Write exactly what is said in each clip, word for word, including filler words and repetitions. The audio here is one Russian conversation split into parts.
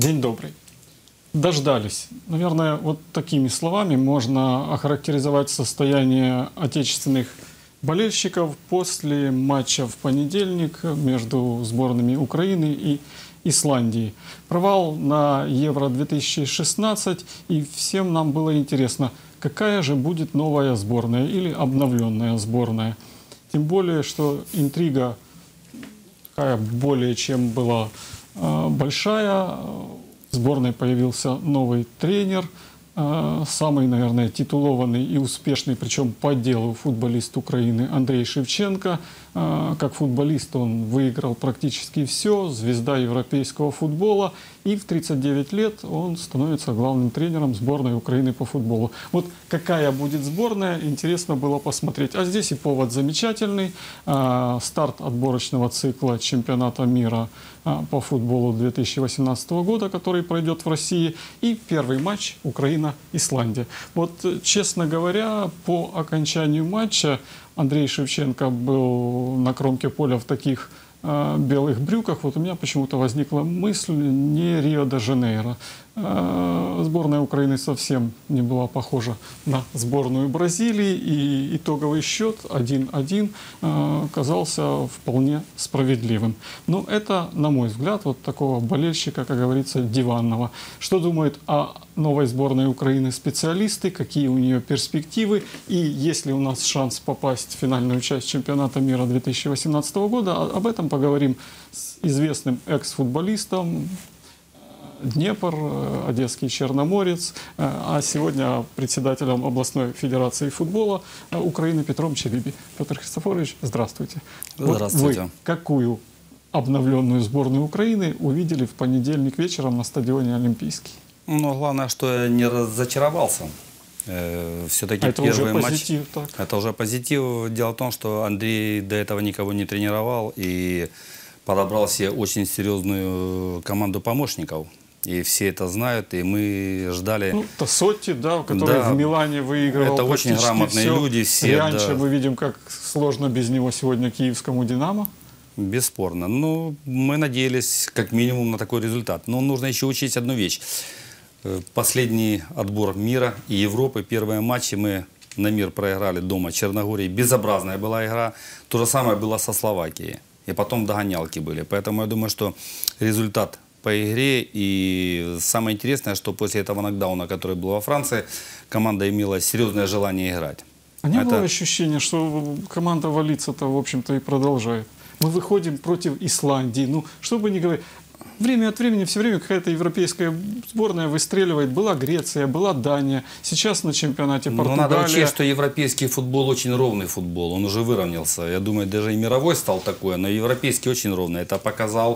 День добрый. Дождались. Наверное, вот такими словами можно охарактеризовать состояние отечественных болельщиков после матча в понедельник между сборными Украины и Исландии. Провал на Евро две тысячи шестнадцать, и всем нам было интересно, какая же будет новая сборная или обновленная сборная. Тем более, что интрига такая более чем была э, большая. В сборной появился новый тренер, э, самый, наверное, титулованный и успешный, причем по делу, футболист Украины Андрей Шевченко. Э, как футболист он выиграл практически все, звезда европейского футбола. И в тридцать девять лет он становится главным тренером сборной Украины по футболу. Вот какая будет сборная, интересно было посмотреть. А здесь и повод замечательный. Э, старт отборочного цикла чемпионата мира э, по футболу две тысячи восемнадцатого года, который пройдет в России. И первый матч Украина-Исландия. Вот, честно говоря, по окончанию матча Андрей Шевченко был на кромке поля в таких э, белых брюках. Вот у меня почему-то возникла мысль: не Рио-де-Жанейро. Э, сборная Украины совсем не была похожа на сборную Бразилии. И итоговый счет один один э, казался вполне справедливым. Но это, на мой взгляд, вот такого болельщика, как говорится, диванного. Что думают о новой сборной Украины специалисты, какие у нее перспективы, и есть ли у нас шанс попасть в финальную часть чемпионата мира две тысячи восемнадцатого года. Об этом поговорим с известным экс-футболистом. Днепр, одесский Черноморец, а сегодня председателем областной федерации футбола Украины Петром Челиби. Петр Христофорович, здравствуйте. Здравствуйте. Вот вы какую обновленную сборную Украины увидели в понедельник вечером на стадионе Олимпийский? Ну, главное, что я не разочаровался. Все-таки это первый уже матч. Позитив, так? Это уже позитив. Дело в том, что Андрей до этого никого не тренировал и подобрал себе очень серьезную команду помощников. И все это знают, и мы ждали... Ну, Тассотти, да, который да, в Милане выигрывал. Это очень грамотные все. люди. Все, Рианча, да. мы видим, как сложно без него сегодня киевскому «Динамо». Бесспорно. Ну, мы надеялись как минимум на такой результат. Но нужно еще учесть одну вещь. Последний отбор мира и Европы, первые матчи мы на мир проиграли дома Черногории. Безобразная была игра. То же самое было со Словакией. И потом догонялки были. Поэтому я думаю, что результат по игре. И самое интересное, что после этого нокдауна, который был во Франции, команда имела серьезное желание играть. А не Это... было ощущения, что команда валиться-то, в общем-то, и продолжает? Мы выходим против Исландии. Ну, что бы ни говорить, время от времени, все время какая-то европейская сборная выстреливает. Была Греция, была Дания. Сейчас на чемпионате Португалия. Но надо учесть, что европейский футбол очень ровный футбол. Он уже выровнялся. Я думаю, даже и мировой стал такой, но европейский очень ровный. Это показал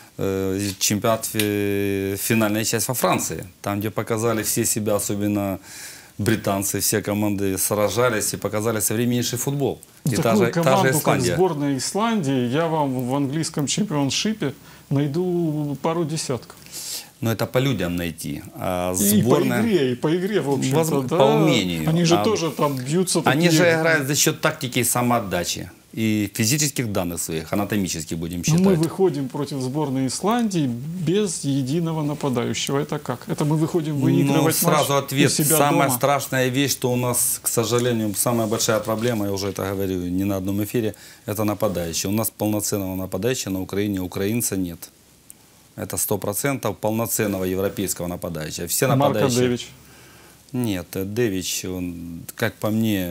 э, чемпионат, э, финальная часть во Франции. Там, где показали все себя, особенно британцы, все команды сражались и показали современнейший футбол. И такую та же, команду, та же как сборная Исландии, я вам в английском чемпионшипе найду пару десятков. Но это по людям найти. А сборная... И по игре, и по игре, в общем-то, Воз... да. По умению. Они же а... тоже там бьются. Они такие... же играют за счет тактики и самоотдачи. И физических данных своих, анатомических будем считать. Но мы выходим против сборной Исландии без единого нападающего. Это как? Это мы выходим выигрывать ну, сразу матч ответ. у себя Самая дома? страшная вещь, что у нас, к сожалению, самая большая проблема, я уже это говорю не на одном эфире, это нападающие. У нас полноценного нападающего на Украине, украинца нет. Это сто процентов полноценного европейского нападающего. Все а нападающие... Марко Девич? Нет, Девич, он, как по мне,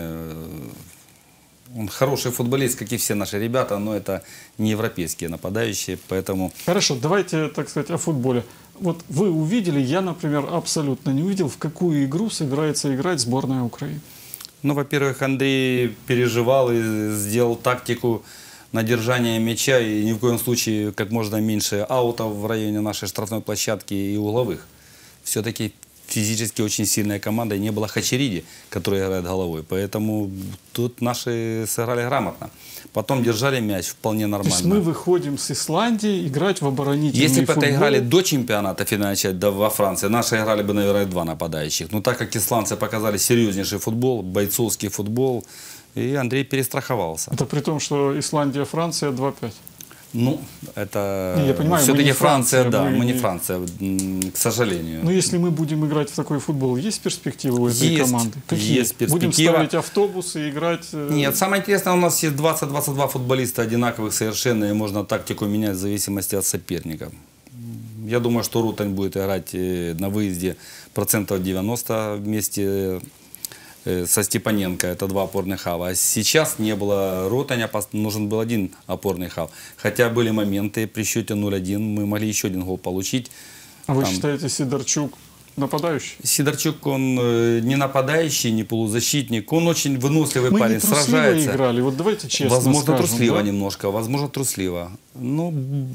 он хороший футболист, как и все наши ребята, но это не европейские нападающие, поэтому... Хорошо, давайте, так сказать, о футболе. Вот вы увидели, я, например, абсолютно не увидел, в какую игру собирается играть сборная Украины. Ну, во-первых, Андрей переживал и сделал тактику на держание мяча и ни в коем случае как можно меньше аутов в районе нашей штрафной площадки и угловых. Все-таки физически очень сильная команда, и не было Хачериди, который играет головой. Поэтому тут наши сыграли грамотно. Потом держали мяч вполне нормально. То есть мы выходим с Исландии играть в оборонительный Если бы футбол. это играли до чемпионата финальной части, да, во Франции, наши играли бы, наверное, два нападающих. Но так как исландцы показали серьезнейший футбол, бойцовский футбол, и Андрей перестраховался. Это при том, что Исландия, Франция два пять. Ну, это Не, я понимаю, мы все-таки не Франция, Франция, да, мы мы не не- Франция, м, к сожалению. Но если мы будем играть в такой футбол, есть перспективы у этой Есть, команды? Какие? есть Будем перспектива. ставить автобусы и играть? э, Нет, самое интересное, у нас есть двадцать-двадцать два футболиста одинаковых совершенно, и можно тактику менять в зависимости от соперника. Я думаю, что Рутань будет играть э, на выезде процентов девяносто вместе э, со Степаненко, это два опорных хава. А сейчас не было Ротаня, пос- нужен был один опорный хав. Хотя были моменты при счете ноль один, мы могли еще один гол получить. А вы Там- считаете, Сидорчук нападающий? Сидорчук, он э, не нападающий, не полузащитник, он очень выносливый Мы парень, не трусливо сражается. играли, вот давайте честно Возможно, скажем, трусливо да? немножко, возможно, трусливо. Ну,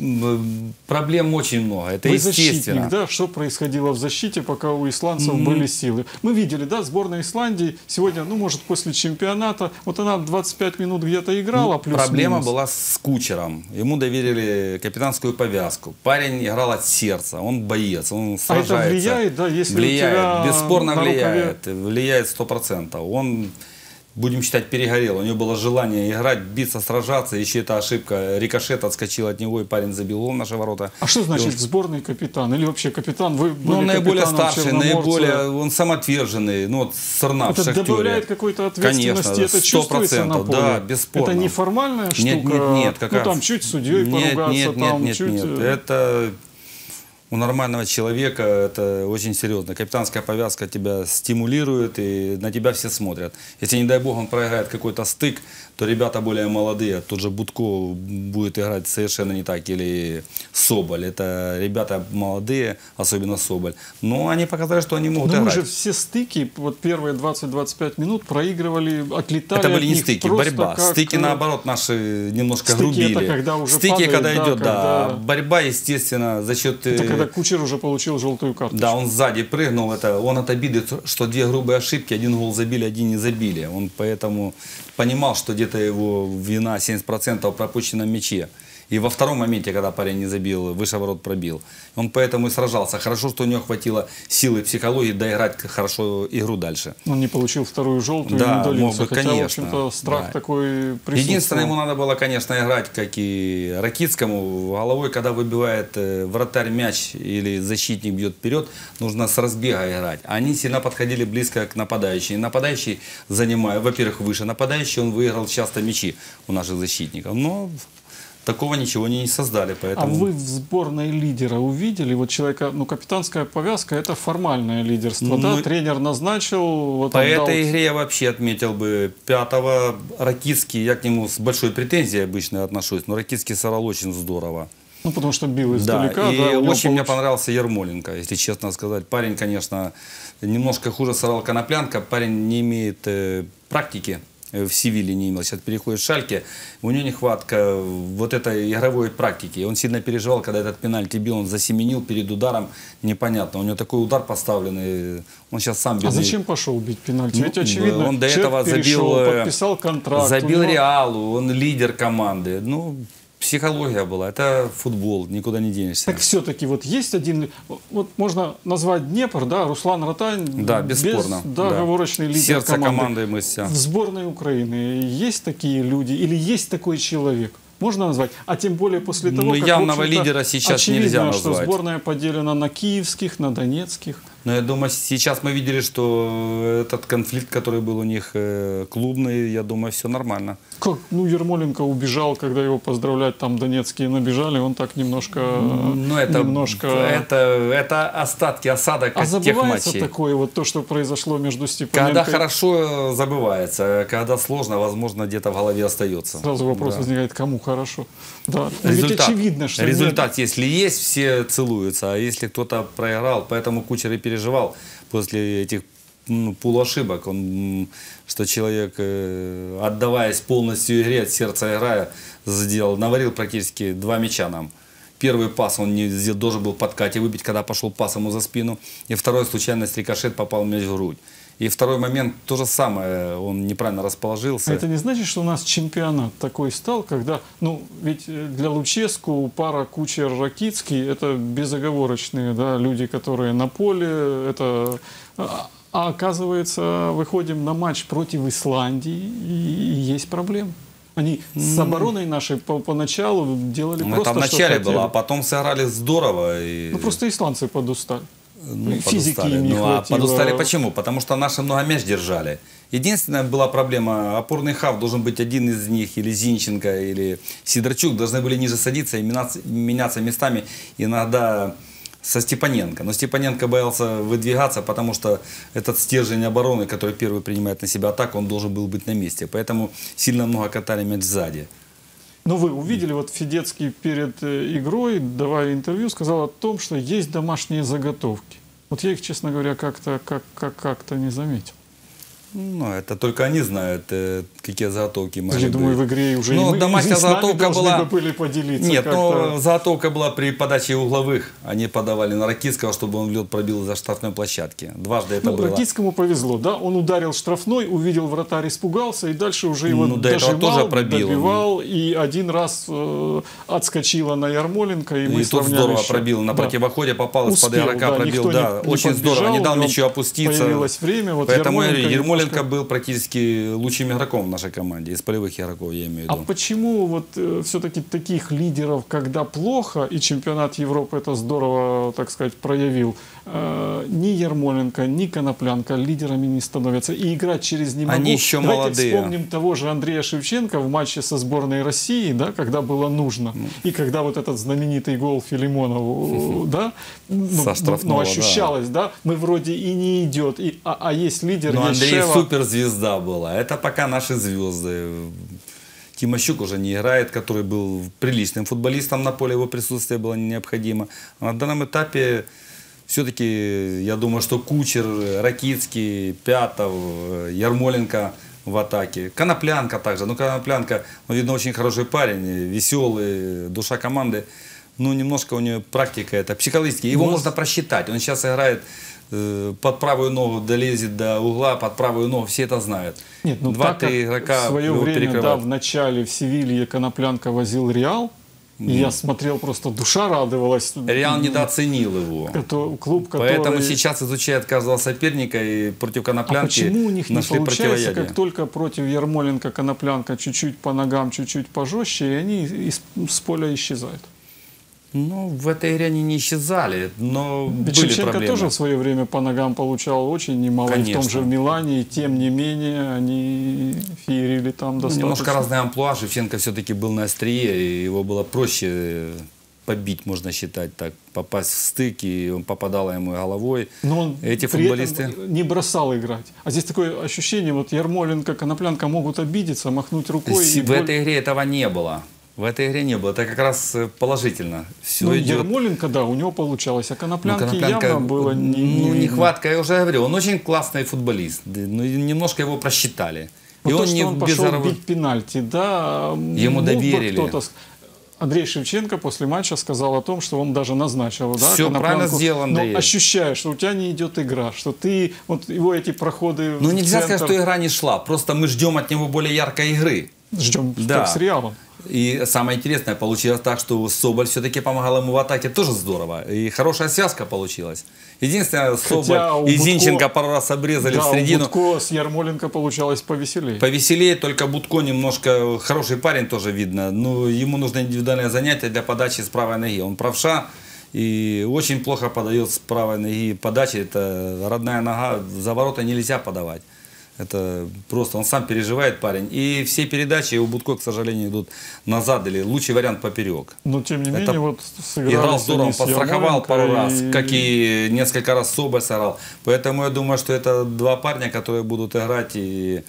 м, проблем очень много, это Вы естественно. защитник, да? Что происходило в защите, пока у исландцев М. были силы? Мы видели, да, сборная Исландии сегодня, ну, может, после чемпионата, вот она двадцать пять минут где-то играла, Ну, плюс проблема была с кучером. Ему доверили капитанскую повязку. Парень играл от сердца, он боец, он А сражается. это влияет, да, если влияет, у тебя бесспорно на рукаве- влияет, влияет сто процентов. Он, будем считать, перегорел. У него было желание играть, биться, сражаться. Еще эта ошибка, рикошет отскочил от него, и парень забил гол в наши ворота. А что значит в сборной капитан? Или вообще капитан? Вы были Ну, он наиболее капитаном старший, Черноморца. наиболее, он самоотверженный, ну, вот Сарнав в Это «Шахтере». добавляет какой-то ответственности, Конечно, это сто чувствуется на процентов, поле? да, бесспорно. Это неформальная штука? Нет, нет, нет, Ну, какая- там чуть с судьей Нет, поругаться, нет, нет, там нет, чуть... нет. э, Это у нормального человека это очень серьезно. Капитанская повязка тебя стимулирует, и на тебя все смотрят. Если, не дай бог, он проиграет какой-то стык, то ребята более молодые, тот же Будко будет играть совершенно не так, или Соболь. Это ребята молодые, особенно Соболь. Но они показали, что они могут Но мы играть. же все стыки, вот первые двадцать-двадцать пять минут проигрывали, отлетали Это от были не них стыки, просто борьба. как, Стыки, э, наоборот, наши немножко стыки грубили. это когда уже стыки, падает, когда да, идет, да. когда- А борьба, естественно, за счет... Это э, когда Кучер уже получил желтую карточку. Да, он сзади прыгнул, это, он от обиды, что две грубые ошибки, один гол забили, один не забили. Он поэтому понимал, что где-то его вина семьдесят процентов в пропущенном мяче. И во втором моменте, когда парень не забил, выше ворот пробил. Он поэтому и сражался. Хорошо, что у него хватило силы и психологии доиграть хорошо игру дальше. Он не получил вторую желтую Да, и не удалился. мог бы, Хотя, в конечно, общем-то, страх да. такой присутствовал. Единственное, ему надо было, конечно, играть, как и Ракитскому, головой, когда выбивает э, вратарь мяч или защитник бьет вперед, нужно с разбега играть. Они сильно подходили близко к нападающей. И нападающий, занимая, во-первых, выше нападающий, он выиграл часто мячи у наших защитников. Но такого ничего они не создали. А Поэтому... вы в сборной лидера увидели? Вот человека, ну, капитанская повязка – это формальное лидерство, да? Ну, Тренер назначил, вот По отдал- этой игре я вообще отметил бы пятого. Ракитский, я к нему с большой претензией обычно отношусь, но Ракитский сыграл очень здорово. Ну, потому что бил Да, издалека. и да, у него очень мне получ- понравился Ермоленко, если честно сказать. Парень, конечно, немножко хуже сыграл Коноплянка. Парень не имеет э, практики. э, В Севиле не имел, сейчас переходит в Шальке. У него нехватка вот этой игровой практики. Он сильно переживал, когда этот пенальти бил, он засеменил перед ударом, непонятно. У него такой удар поставленный, он сейчас сам бедный. А зачем пошел бить пенальти? Ну, Ведь очевидно, он до человек этого забил, перешел, э, подписал контракт. Забил у него- Реалу, он лидер команды. Ну, психология была, это футбол, никуда не денешься. Так все-таки вот есть один, вот можно назвать Днепр, да, Руслан Ротань, Да, бесспорно. без- да, оговорочный лидер Сердце команды. команды мы все. В сборной Украины есть такие люди или есть такой человек? Можно назвать? А тем более после того, Ну, как, явного в общем-то, лидера сейчас очевидно, нельзя что назвать. сборная поделена на киевских, на донецких. Но я думаю, сейчас мы видели, что этот конфликт, который был у них э, клубный, я думаю, все нормально. Как, ну, Ермоленко убежал, когда его поздравлять там донецкие набежали, он так немножко... Ну, это, немножко... это, это остатки, осадок А от тех забывается матчей. такое, вот то, что произошло между Степаненко... Когда хорошо, забывается. Когда сложно, возможно, где-то в голове остается. Сразу вопрос Да. возникает, кому хорошо. Да. Но ведь Результат, очевидно, что нет. результат если есть, все целуются. А если кто-то проиграл, поэтому Кучер и переживал после этих ну, полуошибок, он, м, что человек, э, отдаваясь полностью игре, от сердца играя, сделал, наварил практически два мяча нам. Первый пас он не сделал, должен был в подкате выбить, когда пошел пас ему за спину. И второй, случайность, рикошет, попал мяч в грудь. И второй момент, то же самое, он неправильно расположился. А это не значит, что у нас чемпионат такой стал, когда, ну, ведь для Луческу пара Кучер-Ракитский – это безоговорочные, да, люди, которые на поле, это... А, а оказывается, выходим на матч против Исландии, и, и есть проблемы. Они с обороной нашей по поначалу делали Ну, просто, это в что начале хотели. было, а потом сыграли здорово. И... Ну, просто исландцы подустали. Ну, Физики подустали. им не Ну, а хватило. подустали почему? Потому что наши много мяч держали. Единственная была проблема, опорный хав должен быть один из них, или Зинченко, или Сидорчук, должны были ниже садиться и меняться, меняться местами иногда со Степаненко. Но Степаненко боялся выдвигаться, потому что этот стержень обороны, который первый принимает на себя атаку, он должен был быть на месте. Поэтому сильно много катали мяч сзади. Но вы увидели, вот Федецкий перед э, игрой, давая интервью, сказал о том, что есть домашние заготовки. Вот я их, честно говоря, как-то как, как, как-то не заметил. Ну, это только они знают, э, какие заготовки могли Я думаю, быть. в игре уже Ну, и мы, домашняя и с нами заготовка должны была... бы были поделиться. Нет, как-то. но заготовка была при подаче угловых. Они подавали на Ракитского, чтобы он в лед пробил за штрафной площадки. Дважды это Ну, было. Ракитскому повезло, да? Он ударил штрафной, увидел вратарь, испугался, и дальше уже его Ну, до этого дожимал, тоже пробил. добивал, и один раз э, отскочила на Ярмоленко, и мы И тут сравняли здорово счет. пробил. На Да. противоходе попал из-под Успел, игрока, да, пробил. никто Да, не- не очень здорово. подбежал, Не дал у него ничего опуститься. появилось время. Вот Поэтому Ярмоленко Ермоленко немножко- был практически лучшим игроком в нашей команде. Из полевых игроков, я имею в А виду. почему вот э, все-таки таких лидеров, когда плохо, и чемпионат Европы это здорово, так сказать, проявил, э, ни Ярмоленко, ни Коноплянка лидерами не становятся, и играть через не могу. Они еще Давайте молодые. вспомним того же Андрея Шевченко в матче со сборной России, да, когда было нужно, и когда вот этот знаменитый гол Филимонову, да, ну, Со ну, штрафного, ну, ощущалось, да. мы вроде и не идет, и, а, а есть лидер, Но есть Андрей Шева. суперзвезда была. Это пока наши звезды. Тимощук уже не играет, который был приличным футболистом на поле, его присутствие было необходимо. А на данном этапе все-таки, я думаю, что Кучер, Ракитский, Пятов, Ярмоленко в атаке. Коноплянка также. Ну, Коноплянка, он, видно, очень хороший парень, веселый, душа команды. Ну, немножко у него практика это психологически. Его Ну, можно просчитать. Он сейчас играет э, под правую ногу, долезет до угла, под правую ногу, все это знают. Нет, ну так как Два-три игрока в свое его время, да, перекрывают. в начале в Севилье Коноплянка возил Реал, и я смотрел, просто душа радовалась. Реал недооценил его. Кото- Клуб, который... Поэтому сейчас изучает каждого соперника и против А Коноплянки почему у них не нашли получается, противоядие. как только против Ярмоленко, Коноплянка чуть-чуть по ногам, чуть-чуть пожестче, и они из, с поля исчезают? Ну, в этой игре они не исчезали, но Ведь были Шевченко проблемы. тоже в свое время по ногам получал очень немало, и в том Конечно. же в Милане, и тем не менее они феерили там Ну, достаточно. немножко разные амплуа. Шевченко все-таки был на острие, и его было проще побить, можно считать так, попасть в стык, и он попадал ему головой. Но он Эти при футболисты... этом не бросал играть. А здесь такое ощущение, вот Ярмоленко, Коноплянка могут обидеться, махнуть рукой. С- и В боль- этой игре этого не было. В этой игре не было. Это как раз э, положительно. Все Ну, идет. Ярмоленко, да, у него получалось, а Ну, Коноплянке Коноплянка, явно было не, не ну, видно. нехватка, я уже говорил, он очень классный футболист, да, ну, и немножко его просчитали. Вот и то, он что не он без пошел оровы- бить пенальти, да, Ему мог бы доверили. кто-то с- Андрей Шевченко после матча сказал о том, что он даже назначил, да, Всё Коноплянку. правильно сделал, Андрей. Но ощущаешь, что у тебя не идет игра, что ты, вот его эти проходы Ну в нельзя центр, сказать, что игра не шла, просто мы ждем от него более яркой игры. ждем, Да. как с Реалом. И самое интересное, получилось так, что Соболь все-таки помогал ему в атаке, тоже здорово. И хорошая связка получилась. Единственное, Соболь у и Будко- Зинченко пару раз обрезали Да, в у середину. Будко с Ярмоленко получалось повеселее. Повеселее, только Будко немножко хороший парень тоже видно. Но ему нужно индивидуальное занятие для подачи с правой ноги. Он правша и очень плохо подает с правой ноги подачи. Это родная нога, за ворота нельзя подавать. Это просто, он сам переживает, парень. И все передачи у Будко, к сожалению, идут назад, или лучший вариант поперек. Но тем не Это менее, вот сыграли Играл они здорово, он с подстраховал Ярмоленко, пару раз, и- как и несколько раз Соболь сыграл. Поэтому я думаю, что это два парня, которые будут играть и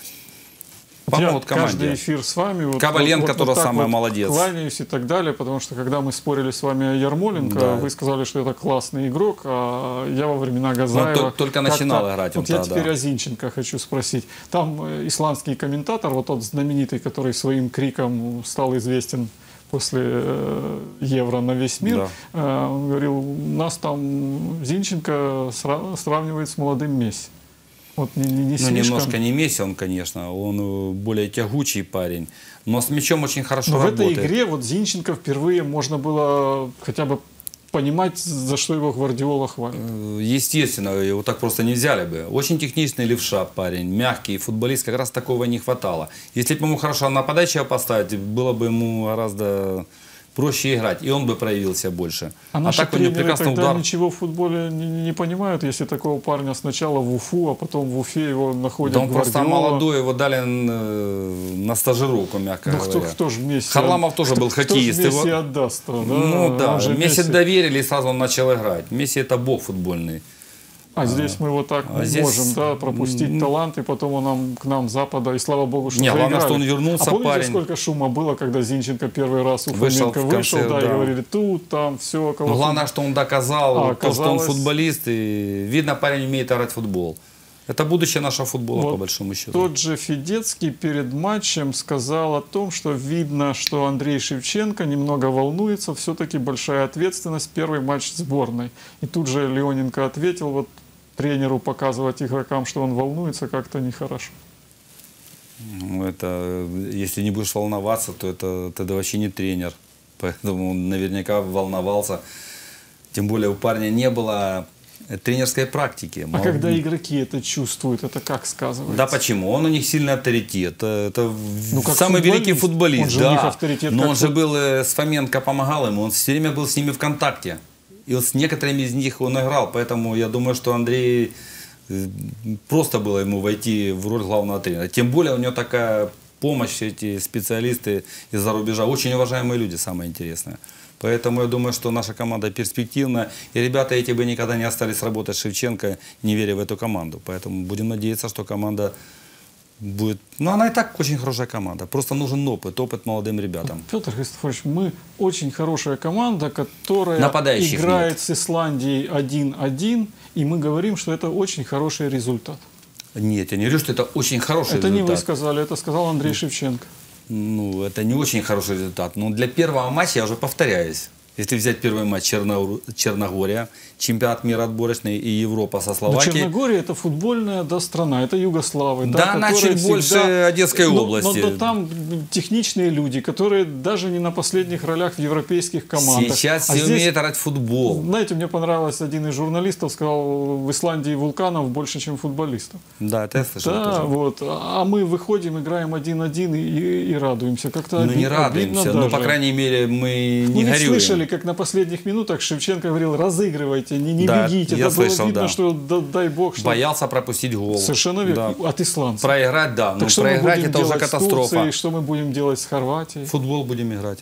помогут Я каждый команде. эфир с вами. Вот, Коваленко вот, вот, тоже вот так самый вот молодец. Кланяюсь и так далее, потому что когда мы спорили с вами о Ярмоленко, Да. вы сказали, что это классный игрок, а я во времена Газаева... Ну, то- только как-то- начинал играть он Вот я тогда. теперь о Зинченко хочу спросить. Там э, исландский комментатор, вот тот знаменитый, который своим криком стал известен после э, Евро на весь мир, Да. э, он говорил, у нас там Зинченко сра- сравнивает с молодым Месси. Вот не, не, не Ну, слишком. немножко не Месси он, конечно, он э, более тягучий парень, но с мячом очень хорошо Но в работает. этой игре вот Зинченко впервые можно было хотя бы понимать, за что его Гвардиола хвалит. Естественно, его так просто не взяли бы. Очень техничный левша парень, мягкий футболист, как раз такого не хватало. Если бы ему хорошо нападающего поставить, было бы ему гораздо проще играть, и он бы проявился больше. А наши так у него тренеры прекрасный тогда удар. ничего в футболе не, не понимают, если такого парня сначала в Уфу, а потом в Уфе его находят Да он просто Гвардиола. молодой, его дали э, на стажировку, мягко Ну кто, говоря. кто же Месси? Харламов тоже был хоккеист. Кто же Месси его- отдаст? Да? Ну да, Он же Месси Месси. доверили, и сразу он начал играть. Месси это бог футбольный. А здесь мы вот так а не здесь- можем, да, пропустить М. талант, и потом он нам, к нам Запада, и слава богу, что Не, главное, заиграли. что он вернулся, а помните, парень. сколько шума было, когда Зинченко первый раз у Вышел Фоменко в вышел, конце, да, и да. говорили, тут, там, все. Но главное, что он доказал, А, то, что он оказалось- футболист, и видно, парень умеет играть в футбол. Это будущее нашего футбола, Вот по большому счету. Тот же Федецкий перед матчем сказал о том, что видно, что Андрей Шевченко немного волнуется, все-таки большая ответственность, первый матч сборной. И тут же Леоненко ответил, вот тренеру показывать игрокам, что он волнуется, как-то нехорошо. Ну, это, если не будешь волноваться, то это тогда вообще не тренер. Поэтому он наверняка волновался. Тем более у парня не было тренерской практики. А Мол- когда игроки это чувствуют, это как сказывается? Да почему? Он у них сильный авторитет. Это Ну, как самый великий футболист. футболист. Он же у да. них авторитет Но как он же фут- был э, с Фоменко, помогал ему. Он все время был с ними в контакте. И вот с некоторыми из них он играл. Поэтому я думаю, что Андрей э, просто было ему войти в роль главного тренера. Тем более у него такая помощь, эти специалисты из-за рубежа. Очень уважаемые люди, самое интересное. Поэтому я думаю, что наша команда перспективна. И ребята эти бы никогда не остались работать с Шевченко, не веря в эту команду. Поэтому будем надеяться, что команда будет... Ну, она и так очень хорошая команда. Просто нужен опыт, опыт молодым ребятам. Петр Христофорович, мы очень хорошая команда, которая Нападающих играет нет. с Исландией один-один, и мы говорим, что это очень хороший результат. Нет, я не говорю, что это очень хороший это не вы результат. сказали, это сказал Андрей Шевченко. Ну, это не очень хороший результат. Но для первого матча, я уже повторяюсь, если взять первый матч Черно- Черногория, чемпионат мира отборочный и Европа со Но Словакией. Черногория это футбольная, да, страна, это Югославия. Да, она которая чуть больше всегда- Одесской Но- области. Но, но там техничные люди, которые даже не на последних ролях в европейских командах. Сейчас А все здесь, умеют играть в футбол. знаете, мне понравилось, один из журналистов сказал, в Исландии вулканов больше, чем футболистов. Да, это я слышал Да, тоже. вот. А мы выходим, играем один-один и, и- и радуемся. Как-то Ну, не обидно радуемся, но, по даже. крайней мере, мы Ну, не ведь горюем. слышали, как на последних минутах Шевченко говорил, разыгрывайте, не, не Да, бегите. я Это было слышал, видно, да. что да- дай бог, что... Боялся пропустить гол. Совершенно верно. Да. От исландцев. Проиграть, да. Но Так что мы проиграть будем это уже делать с катастрофа. Турцией, что мы будем делать с Хорватией? Футбол будем играть.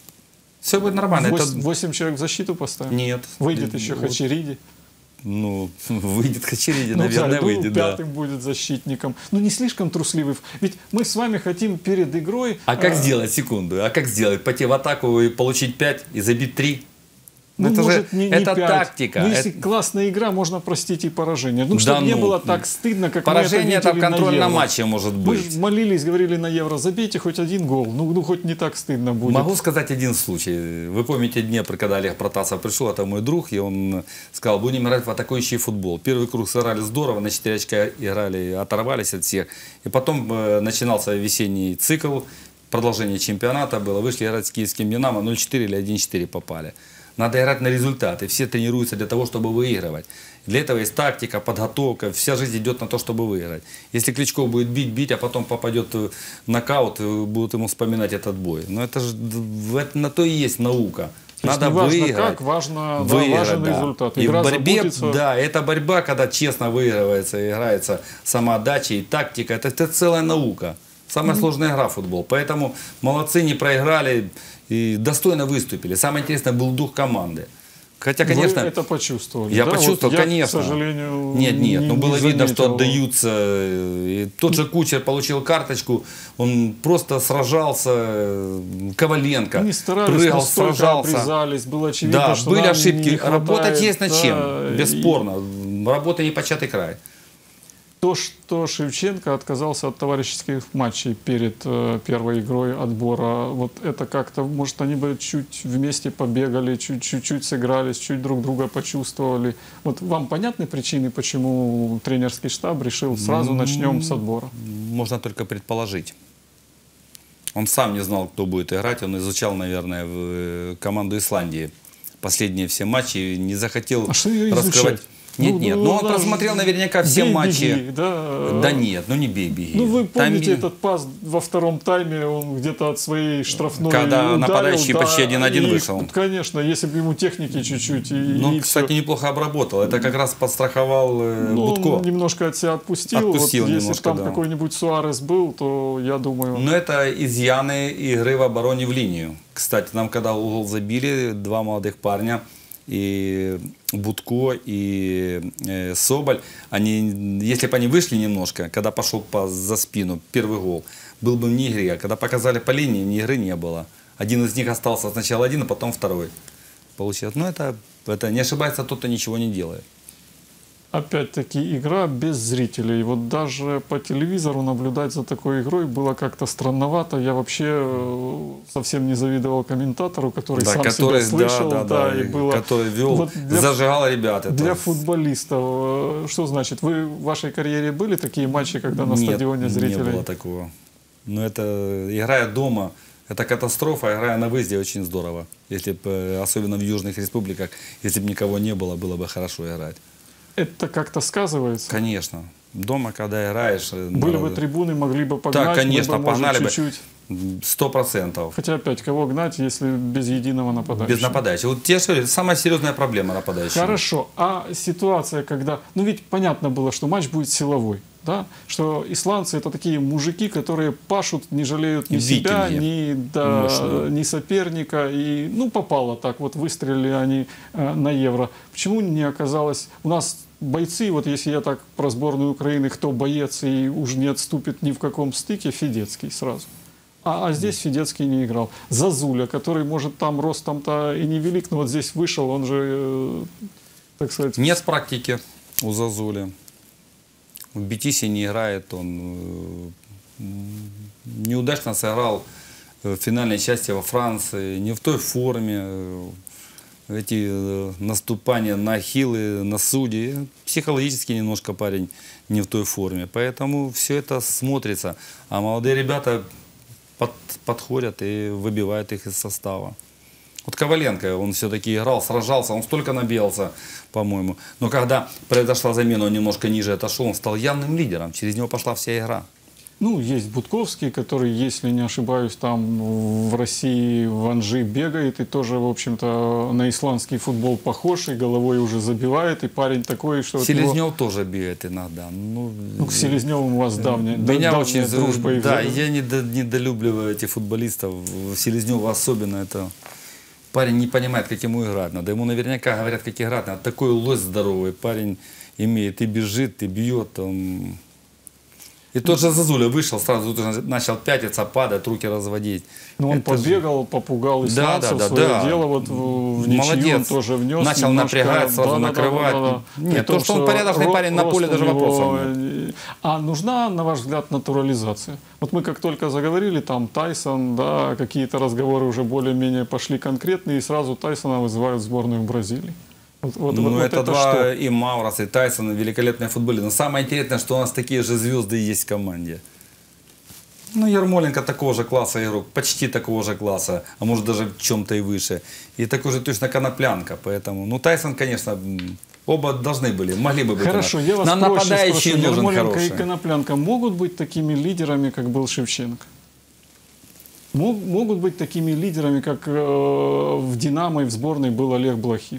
Все будет нормально. Вось- Это... Восемь человек в защиту поставим? Нет. Выйдет еще Вот, Хачериди. Ну, выйдет Хачериди, Ну, наверное, да, ну, выйдет, да. пятым будет защитником. Ну, не слишком трусливый. Ведь мы с вами хотим перед игрой... А как э, сделать, секунду, а как сделать? Пойти в атаку и получить пять и забить три? Ну, это может, же не, не это пять. тактика. Ну, если Это- классная игра, можно простить и поражение. Ну, Да чтобы не ну, было так стыдно, как Поражение мы это это в видели на контрольном Евро. матче может Мы быть. же молились, говорили на Евро, забейте хоть один гол. Ну, ну хоть не так стыдно будет. Могу сказать один случай. Вы помните Днепр, когда Олег Протасов пришел, это мой друг, и он сказал, будем играть в атакующий футбол. Первый круг сыграли здорово, на четыре очка играли, оторвались от всех. И потом э, начинался весенний цикл, продолжение чемпионата было, вышли играть с киевским «Динамо», ноль четыре или один четыре попали. Надо играть на результаты, все тренируются для того, чтобы выигрывать. Для этого есть тактика, подготовка, вся жизнь идет на то, чтобы выиграть. Если Кличко будет бить, бить, а потом попадет в нокаут, будут ему вспоминать этот бой. Но это же на то и есть наука. То есть Надо не важно выиграть. как, важно, да, Выиграть, важен да. результат. И Игра в борьбе, заботится. да, это борьба, когда честно выигрывается, играется самоотдача и тактика. Это, это целая наука. Самая mm-hmm. сложная игра в футбол. Поэтому молодцы, не проиграли и достойно выступили. Самое интересное был дух команды. Хотя, конечно, Вы это почувствовали? я да? почувствовал, Вот я, конечно. к сожалению, Нет, нет, не- но было не видно, что заметил. отдаются. И тот же Кучер получил карточку, он просто сражался, Коваленко Они старались, прыгал, настолько сражался. обрезались, было очевидно, Да, что были нам ошибки. не хватает, Работать есть над да, чем, и бесспорно. Работа не початый край. То, что Шевченко отказался от товарищеских матчей перед э, первой игрой отбора, вот это как-то, может, они бы чуть вместе побегали, чуть-чуть сыгрались, чуть друг друга почувствовали. Вот вам понятны причины, почему тренерский штаб решил сразу начнем с отбора? Можно только предположить. Он сам не знал, кто будет играть. Он изучал, наверное, в- команду Исландии последние все матчи, не захотел А что ее раскрывать. изучать? Нет, Ну, нет, ну, но он она просмотрел же наверняка все бей, матчи. беги, да. Да нет, ну не бей-беги. Ну вы Там помните и- этот пас во втором тайме, он где-то от своей штрафной Когда ударил, нападающий да, почти один-один и, вышел. Конечно, если бы ему техники чуть-чуть и, Ну, и кстати, всё. неплохо обработал. Это как раз подстраховал э, Ну, Будко. он немножко от себя отпустил. Отпустил вот если немножко, там да. какой-нибудь Суарес был, то я думаю... Но это изъяны игры в обороне в линию. Кстати, нам когда угол забили, два молодых парня, и Будко, и э, Соболь, они, если бы они вышли немножко, когда пошел пас за спину, первый гол, был бы вне игры. А когда показали по линии, ни игры не было. Один из них остался сначала один, а потом второй. Получилось. Ну, это, это не ошибается тот, кто ничего не делает. Опять-таки игра без зрителей. Вот даже по телевизору наблюдать за такой игрой было как-то странновато. Я вообще э, совсем не завидовал комментатору, который Да, сам который, себя слышал. да, да, да, и было... который вел, Вот для, зажигал ребят. Это... для футболистов, э, что значит? Вы в вашей карьере были такие матчи, когда на Нет, стадионе зрителей? не было такого. Но это, играя дома, это катастрофа, играя на выезде очень здорово. Если б, особенно в южных республиках, если бы никого не было, было бы хорошо играть. Это как-то сказывается? Конечно. Дома, когда играешь... Были бы трибуны, могли бы погнать, да, конечно, мы бы, может, погнали бы. чуть-чуть. Сто процентов. Хотя опять, кого гнать, если без единого нападающего? Без нападающего. Вот те, что это самая серьезная проблема нападающего. Хорошо. А ситуация, когда... Ну ведь понятно было, что матч будет силовой. Да? Что исландцы это такие мужики, которые пашут, не жалеют ни Викинги. себя, ни, да, Мощные. ни соперника. И, ну, попало так, вот выстрелили они э, на Евро. Почему не оказалось... У нас бойцы, вот если я так про сборную Украины, кто боец и уж не отступит ни в каком стыке, Федецкий сразу. А, а здесь Федецкий не играл. Зазуля, который, может, там ростом-то и не велик, но вот здесь вышел, он же, э, так сказать... Нет практики у Зазули. В Бетисе не играет, он э, неудачно сыграл в финальной части во Франции, не в той форме. э, Эти э, наступания на хилы, на судьи. Психологически немножко парень не в той форме. Поэтому все это смотрится. А молодые ребята под, подходят и выбивают их из состава. Вот Коваленко, он все-таки играл, сражался, он столько набегался, по-моему. Но когда произошла замена, он немножко ниже отошел, он стал явным лидером. Через него пошла вся игра. Ну, есть Будковский, который, если не ошибаюсь, там в России в Анжи бегает и тоже, в общем-то, на исландский футбол похож, и головой уже забивает, и парень такой, что... от Селезнев него- тоже бьет иногда. Ну, Ну, к Селезневу у вас давняя, Меня давняя очень дружба. и Да, вза- я недо- недолюбливаю этих футболистов. Селезнева особенно это. Парень не понимает, как ему играть надо. Ему наверняка говорят, как играть надо. Такой лось здоровый. Парень имеет и бежит, и бьет. Он... И тот же Зазуля вышел, сразу тут начал пятиться, падать, руки разводить. Ну, он Это же- побегал, попугал исландцев, да, да, свое да. дело вот в, в ничью Молодец. он тоже внес. Начал немножко. напрягать, сразу накрывать. При Нет, то, том, что он порядочный ро- парень на поле, рост у даже него, вопросов э, А нужна, на ваш взгляд, натурализация? Вот мы как только заговорили, там Тайсон, да, какие-то разговоры уже более-менее пошли конкретные, и сразу Тайсона вызывают в сборную Бразилии. Вот, вот- Ну, вот это, два, что? и Маурас, и Тайсон, великолепные футболисты. Но самое интересное, что у нас такие же звезды есть в команде. Ну, Ярмоленко такого же класса игрок, почти такого же класса, а может даже в чем-то и выше. И такой же точно Коноплянка, поэтому... Ну, Тайсон, конечно, м, оба должны были, могли бы быть. Хорошо, у нас. я вас Нам проще нападающий спрошу. нужен Ярмоленко хороший. и Коноплянка могут быть такими лидерами, как был Шевченко? Мог- Могут быть такими лидерами, как э, в «Динамо» и в сборной был Олег Блохин?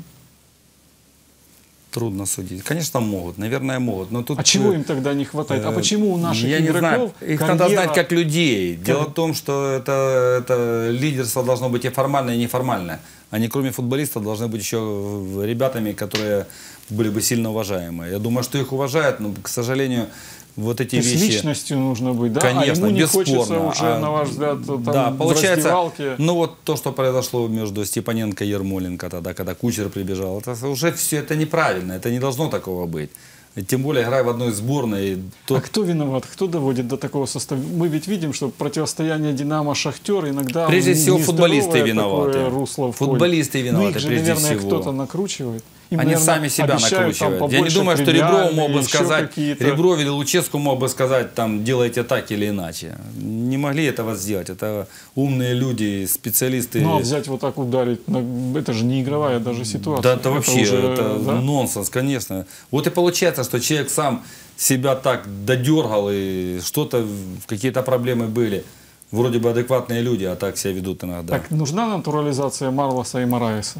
Трудно судить. Конечно, могут, наверное, могут. Но тут, А чего э, им тогда не хватает? А э, почему у наших я не игроков знаю. Их надо карьера- знать как людей. Дело Как- в том, что это, это лидерство должно быть и формальное, и неформальное. Они, кроме футболистов, должны быть еще ребятами, которые были бы сильно уважаемые. Я думаю, что их уважают, но, к сожалению, вот эти То есть вещи... личностью нужно быть, да? Конечно, а ему не бесспорно. хочется уже, А, на ваш взгляд, там, да, в получается, раздевалке. ну вот то, что произошло между Степаненко и Ермоленко тогда, когда Кучер прибежал, это уже все это неправильно, это не должно такого быть. Тем более, играя в одной сборной... То... А кто виноват? Кто доводит до такого состава? Мы ведь видим, что противостояние «Динамо»-«Шахтер» иногда... Прежде в всего, нездоровое футболисты такое виноваты. русло входит. Футболисты Ну, виноваты, их же, прежде наверное, всего. кто-то накручивает. им, Они наверное, сами себя обещают там накручивают. Я не побольше думаю, что Реброву премиальные, мог бы еще сказать, какие-то. Ребров или Луческу мог бы сказать, там, делайте так или иначе. Не могли этого сделать. Это умные люди, специалисты. Ну, а взять вот так ударить, на- это же не игровая даже ситуация. Да, это вообще уже, это да? нонсенс, конечно. Вот и получается, что человек сам себя так додергал, и что-то, в- какие-то проблемы были. Вроде бы адекватные люди, а так себя ведут иногда. Так нужна натурализация Марлоса и Мораеса?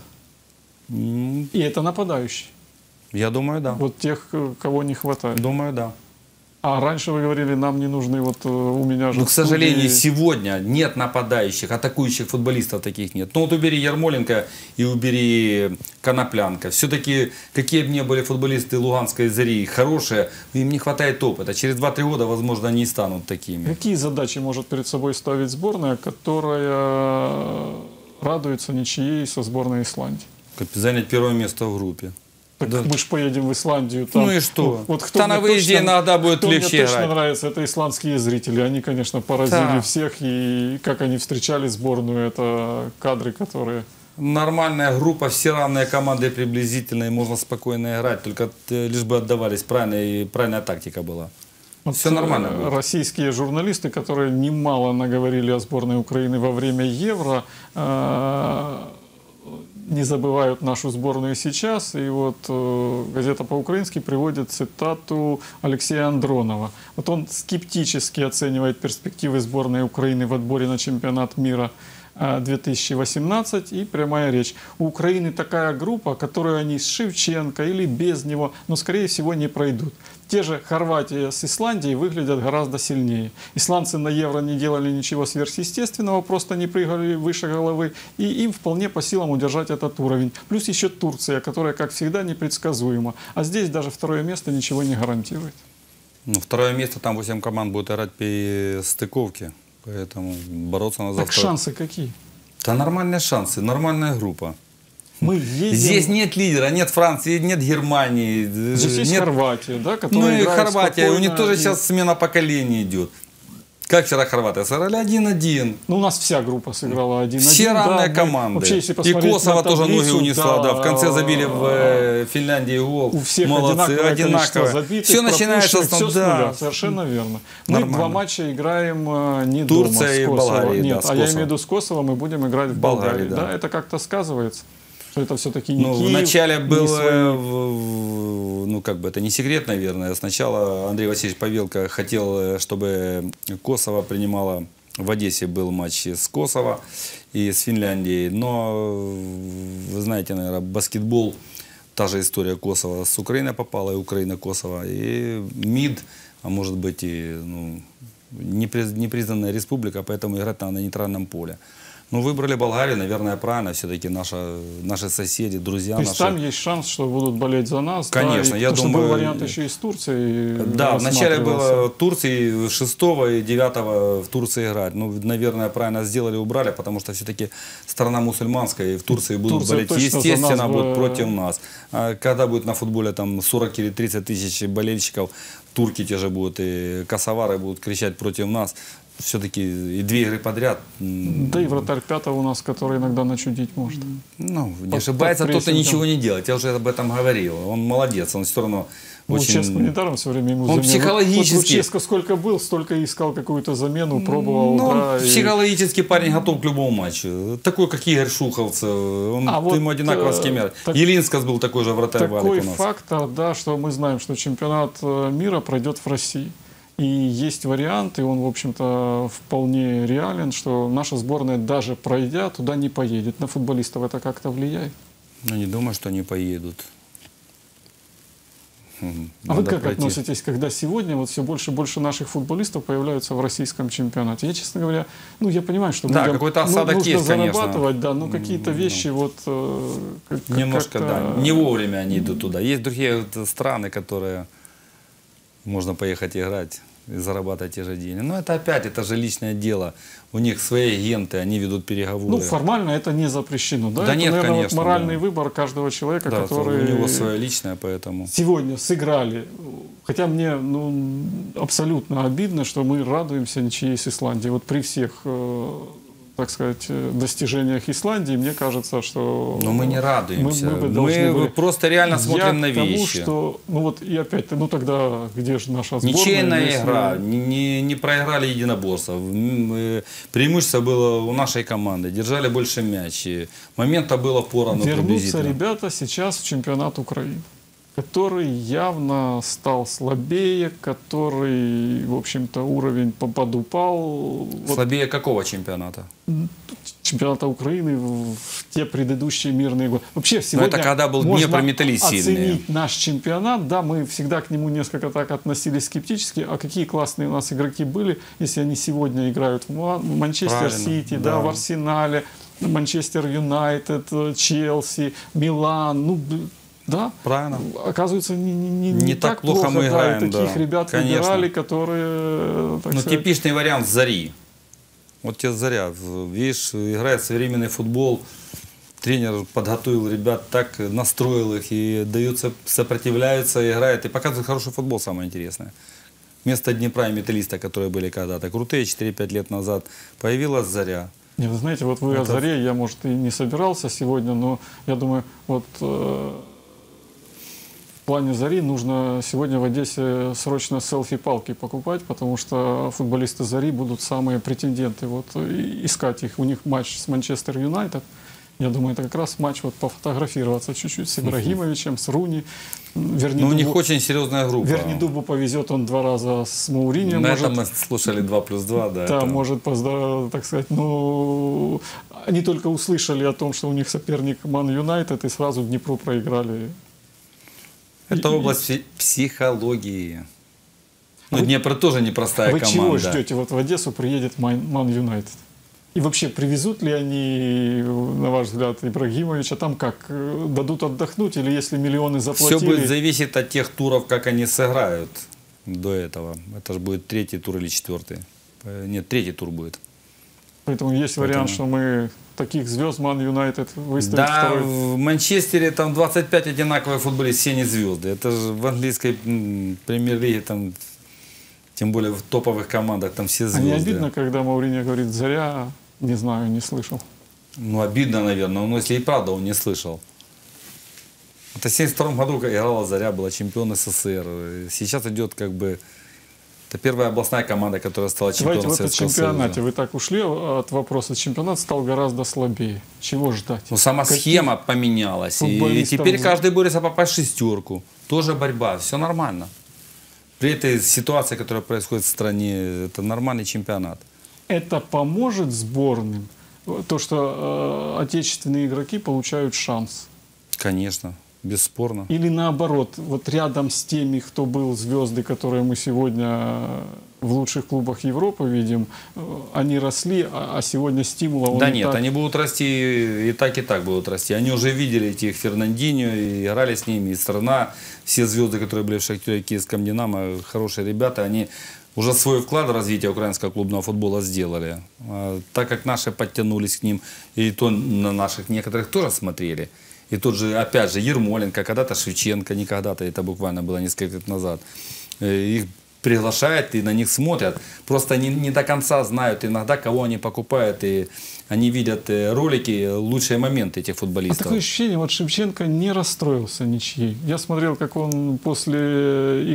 М, И это нападающий. Я думаю, да. Вот тех, э, кого не хватает. Думаю, да. А раньше вы говорили, нам не нужны, вот э, у меня же Но, в к сожалению, студии- сегодня нет нападающих, атакующих футболистов таких нет. Ну вот убери Ярмоленко и убери Коноплянка. Все-таки, какие бы ни были футболисты Луганской Зари, хорошие, им не хватает опыта. Через два-три года, возможно, они и станут такими. Какие задачи может перед собой ставить сборная, которая радуется ничьей со сборной Исландии? Как занять первое место в группе. Так Да. мы же поедем в Исландию. Там, Ну и что? Вот кто Да на мне выезде точно- иногда будет кто легче мне точно играть. нравится, это исландские зрители. Они, конечно, поразили Да. всех. И как они встречали сборную, это кадры, которые... Нормальная группа, все равные команды приблизительно, и можно спокойно играть, только э, лишь бы отдавались правильно, и правильная тактика была. Вот, Все нормально э, будет. Российские журналисты, которые немало наговорили о сборной Украины во время Евро, э, не забывают нашу сборную сейчас. И вот э, газета по-украински приводит цитату Алексея Андронова. Вот он скептически оценивает перспективы сборной Украины в отборе на чемпионат мира э, две тысячи восемнадцать. И прямая речь. У Украины такая группа, которую они с Шевченко или без него, но скорее всего не пройдут. Те же Хорватия с Исландией выглядят гораздо сильнее. Исландцы на Евро не делали ничего сверхъестественного, просто не прыгали выше головы, и им вполне по силам удержать этот уровень. Плюс еще Турция, которая, как всегда, непредсказуема. А здесь даже второе место ничего не гарантирует. Ну, второе место, там восемь команд будет играть при стыковке, поэтому бороться на Так завтра. шансы какие? Да нормальные шансы, нормальная группа. Мы едем... Здесь нет лидера, нет Франции, нет Германии. э, Здесь есть нет... Хорватия, да, Ну которая и играет Хорватия, у них спокойно. тоже И- сейчас смена поколений идет. Как вчера Хорватия сыграли один-один. Ну, у нас вся группа сыграла один-один. Все да, равные мы- команды. Вообще, если И посмотреть Косово на тоже ноги таблицу, унесла, да, в конце забили в э, э, Финляндии гол. У всех Молодцы, одинаковое количество одинаково. забитых, Все начинается пропущенных, все с да. нуля, совершенно верно. Мы Нормально. два матча играем э, не Турция дома, с и Косово. Болгария, Нет, да, с а я Косово. имею в виду с Косово мы будем играть в Болгарии, Болгарии. да. Да. это как-то сказывается. Что это все-таки не Ну, Киев, вначале не было, свои. в- в- ну, как бы это не секрет, наверное. Сначала Андрей Васильевич Павелко хотел, чтобы Косово принимало, в Одессе был матч с Косово и с Финляндией. Но, вы знаете, наверное, баскетбол, та же история Косово с Украиной попала, и Украина Косово. И МИД, а может быть и ну, неприз- непризнанная республика, поэтому играть надо на нейтральном поле. Ну, выбрали Болгарию, наверное, правильно. Все-таки наша, наши соседи, друзья То есть наши. там есть шанс, что будут болеть за нас. Конечно, да, и, я потому думаю- что был вариант еще и с Турцией. Да, вначале рассматривался. было Турции шестого и девятого в Турции играть. Ну, наверное, правильно сделали, убрали, потому что все-таки страна мусульманская, и в Турции будут Турция болеть. точно за нас Естественно, бы- будут против нас. А когда будет на футболе там сорок или тридцать тысяч болельщиков, турки те же будут, и косовары будут кричать против нас. Все-таки и две игры подряд. м, Да и вратарь пятого у нас, который иногда начудить может. Ну, не Под- ошибается, под тот и прессингом. ничего не делает. Я уже об этом говорил. Он молодец, он все равно Ну, очень... Луческо недаром все время ему Он замену. психологически- Вот Луческо сколько был, столько искал какую-то замену, пробовал. Ну, да, он и- психологически парень готов к любому матчу. Такой, как Игорь Шуховцев. Он А вот, ему одинаково э, с кем так- Елинскас был такой же вратарь Такой Валик у нас. фактор, да, что мы знаем, что чемпионат э, мира пройдет в России. И есть вариант, и он, в общем-то, вполне реален, что наша сборная, даже пройдя, туда не поедет. На футболистов это как-то влияет? Ну, не думаю, что они поедут. Хм, А вы надо как пройти. относитесь, когда сегодня вот все больше и больше наших футболистов появляются в российском чемпионате? Я, честно говоря, ну, я понимаю, что Да, людям какой-то ну, осадок нужно есть, конечно. зарабатывать, да, но какие-то вещи вот... э, как- Немножко, как-то- да. Не вовремя они идут туда. Есть другие вот страны, которые можно поехать играть и зарабатывать те же деньги. Но это опять, это же личное дело. У них свои агенты, они ведут переговоры. Ну, формально это не запрещено, да? Да это, нет, наверное, вот конечно, моральный да. выбор каждого человека, Да, который... у него свое личное, поэтому... Сегодня сыграли. Хотя мне ну, абсолютно обидно, что мы радуемся ничьей с Исландией. Вот при всех э, так сказать, достижениях Исландии, мне кажется, что... Но мы не радуемся. Мы, мы, бы мы должны были... просто реально смотрим Я на к тому, вещи. что, ну вот и опять, ну тогда где же наша сборная? Ничейная если... игра, не, не, не проиграли единоборство. Мы- Преимущество было у нашей команды, держали больше мяч. и Момента было поровну Вернутся приблизительно. ребята сейчас в чемпионат Украины, который явно стал слабее, который, в общем-то, уровень по- подупал. Вот Слабее какого чемпионата? чемпионата Украины в в те предыдущие мирные годы. Вообще сегодня это когда был можно Днепр, Металлист сильные. оценить наш чемпионат. Да, мы всегда к нему несколько так относились скептически. А какие классные у нас игроки были, если они сегодня играют в Ма- в Манчестер Правильно, Сити, да. да. в Арсенале, Манчестер Юнайтед, э, Челси, Милан. Ну, б- да, Правильно. оказывается, не, не, не, Не не так так плохо плохо, мы да, играем, и таких да. ребят Конечно. выбирали, которые, так Ну, сказать, типичный вариант Зари. Вот тебе Заря. Видишь, играет современный футбол. Тренер подготовил ребят, так настроил их и даются, сопротивляются, играют и показывают хороший футбол, самое интересное. Вместо Днепра и Металлиста, которые были когда-то крутые четыре-пять лет назад, появилась Заря. Не, вы знаете, вот вы о Это- Заре, я, может, и не собирался сегодня, но я думаю, вот э, в плане Зари нужно сегодня в Одессе срочно селфи-палки покупать, потому что футболисты Зари будут самые претенденты. Вот и искать их. У них матч с Манчестер Юнайтед. Я думаю, это как раз матч вот пофотографироваться чуть-чуть с Ибрагимовичем, с Руни. Но у них Вернидубу, очень серьезная группа. Вернидубу повезет, он два раза с Мауриньо. На может, этом мы слушали два плюс два, да. Да, это- может, поздравить, так сказать, ну, они только услышали о том, что у них соперник Ман Юнайтед, и сразу Днепру проиграли. Это И- область пси- психологии. Но Вы- Днепр тоже непростая Вы команда. чего ждете? Вот в Одессу приедет Ман Ман Юнайтед. И вообще, привезут ли они, на ваш взгляд, Ибрагимовича? Там как, э, дадут отдохнуть? Или если миллионы Все заплатили? будет зависеть от тех туров, как они сыграют до этого. Это же будет третий тур или четвертый. Э, Нет, третий тур будет. Поэтому есть вариант, Поэтому- что мы таких звезд Ман Юнайтед выставим Да, второй. в Манчестере там двадцать пять одинаковых футболистов, все не звезды. Это же в английской м, премьер-лиге, там, тем более в топовых командах, там все А звезды. не обидно, когда Мауриньо говорит «Заря», не знаю, не слышал. Ну, обидно, наверное, но если и правда он не слышал. Это в семьдесят втором году играла Заря, была чемпион СССР. Сейчас идет как бы... Это первая областная команда, которая стала Давайте чемпионом вот о Советского чемпионате. Союза. Вы так ушли от вопроса. Чемпионат стал гораздо слабее. Чего ждать? Ну, сама Каких схема поменялась. И футболистов теперь за- каждый борется попасть в шестерку. Тоже борьба. Все нормально. При этой ситуации, которая происходит в стране, это нормальный чемпионат. Это поможет сборным? То, что э, отечественные игроки получают шанс? Конечно, бесспорно. Или наоборот, вот рядом с теми, кто был звезды, которые мы сегодня в лучших клубах Европы видим, э, они росли, а а сегодня стимула он Да и нет, так- они будут расти, и так, и так будут расти. Они уже видели этих Фернандинho, и играли с ними, и страна, все звезды, которые были в Шахтере, Киевском Динамо, хорошие ребята, они уже свой вклад в развитие украинского клубного футбола сделали. А так как наши подтянулись к ним, и то на наших некоторых тоже смотрели. И тот же, опять же, Ермоленко, когда-то Шевченко, не когда-то, это буквально было несколько лет назад. Э, Их приглашают и на них смотрят. Просто они не до конца знают иногда, кого они покупают. И они видят э, ролики, лучшие моменты этих А футболистов. такое ощущение, вот Шевченко не расстроился ничьей. Я смотрел, как он после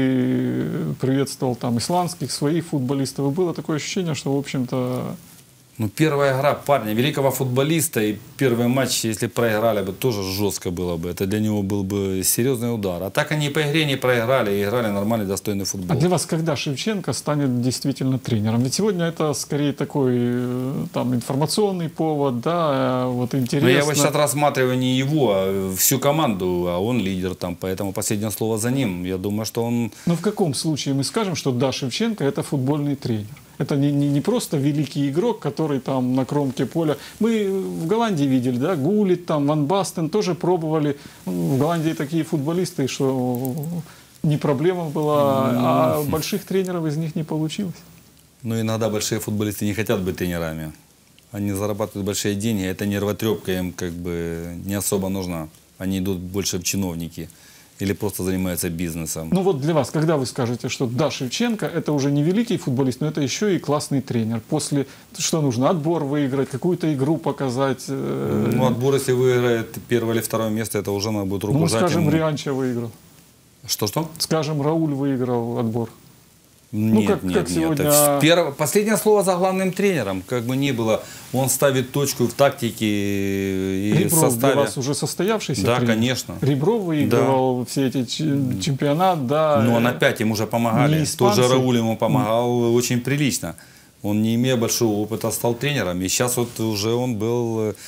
игры приветствовал там исландских, своих футболистов. И было такое ощущение, что, в общем-то, Ну, первая игра парня, великого футболиста, и первый матч, если проиграли бы, тоже жестко было бы. Это для него был бы серьезный удар. А так они по игре не проиграли, и играли нормальный, достойный футбол. а для вас когда Шевченко станет действительно тренером? Ведь сегодня это скорее такой э, там информационный повод, да, э, вот Но интересно. я вот сейчас рассматриваю не его, а всю команду, а он лидер там, поэтому последнее слово за ним. Я думаю, что он... Но в каком случае мы скажем, что да, Шевченко это футбольный тренер? Это не, не, не просто великий игрок, который там на кромке поля. Мы в Голландии видели, да, Гулlit, там, Ван Бастен тоже пробовали. В Голландии такие футболисты, что не проблема была, а больших тренеров из них не получилось. Ну, иногда большие футболисты не хотят быть тренерами. Они зарабатывают большие деньги, а эта нервотрепка им как бы не особо нужна. Они идут больше в чиновники. или просто занимается бизнесом. Ну вот для вас, когда вы скажете, что да, Шевченко это уже не великий футболист, но это еще и классный тренер. После, что нужно, отбор выиграть, какую-то игру показать? Э... Ну, отбор, если выиграет первое или второе место, это уже надо будет руку Ну, жать скажем, ему. Рианча выиграл. Что-что? Скажем, Рауль выиграл отбор. Нет, Ну, как- нет, как нет. сегодня- Это перво- Последнее слово за главным тренером, как бы ни было. Он ставит точку в тактике и в Ребров составе. для вас уже состоявшийся Да, тренер? конечно. Ребров выигрывал все эти ч- чемпионат, да. Но он э, опять ему же помогали. не Тот же испанцы. Рауль ему помогал очень прилично. Он, не имея большого опыта, стал тренером. И сейчас вот уже он был э,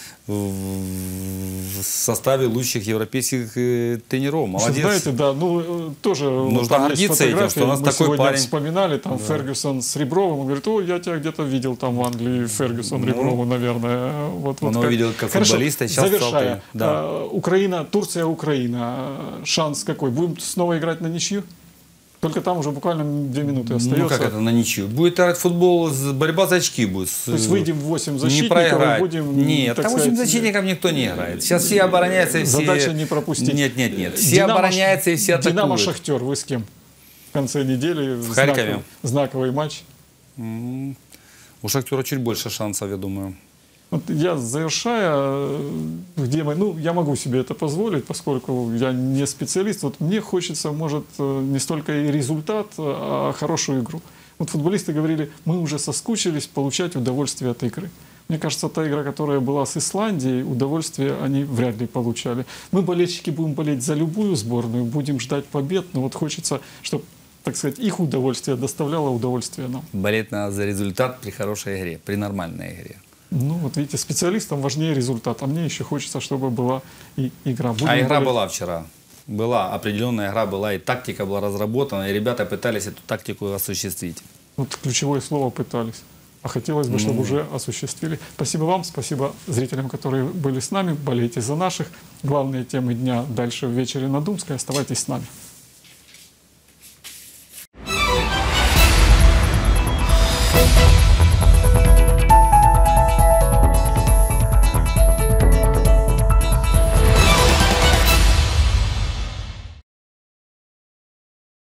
в составе лучших европейских э, тренеров. Что, Молодец. знаете, да, ну э, тоже вот Нужно там есть гордиться этим, фотографии, что у нас мы такой сегодня парень. вспоминали, там Фергюсон с Ребровым, он говорит, о, я тебя где-то видел там в Англии, Фергюсон Ну, Реброву, наверное. Вот, вот он его видел как Хорошо, футболиста, сейчас стал завершая, тренером. Да. э, Украина, Турция, Украина, шанс какой? Будем снова играть на ничью? Только там уже буквально две минуты остается. Ну как это на ничью? Будет играть в футбол, с- борьба за очки будет. С- То есть выйдем в восемь не защитников и проиграть. будем, Нет, так там восемь сказать, защитников никто не играет. Сейчас все обороняются и все... задача не пропустить. Нет, нет, нет. Все Динамо- обороняются и все атакуют. Динамо-Шахтер, вы с кем? В конце недели В Харькове. знаковый матч. М, У Шахтера чуть больше шансов, я думаю. Вот я завершая, э, где мы, ну, я могу себе это позволить, поскольку я не специалист. Вот мне хочется, может, э, не столько и результат, а хорошую игру. Вот футболисты говорили, мы уже соскучились получать удовольствие от игры. Мне кажется, та игра, которая была с Исландией, удовольствие они вряд ли получали. Мы, болельщики, будем болеть за любую сборную, будем ждать побед, но вот хочется, чтобы, так сказать, их удовольствие доставляло удовольствие нам. Болеть надо за результат при хорошей игре, при нормальной игре. Ну, вот видите, специалистам важнее результат, а мне еще хочется, чтобы была и игра. Будем А игра болеть. была вчера. Была определенная игра, была и тактика была разработана, и ребята пытались эту тактику осуществить. Вот ключевое слово «пытались». А хотелось бы, чтобы уже осуществили. Спасибо вам, спасибо зрителям, которые были с нами. Болейте за наших. Главные темы дня дальше в вечере на Думской. Оставайтесь с нами.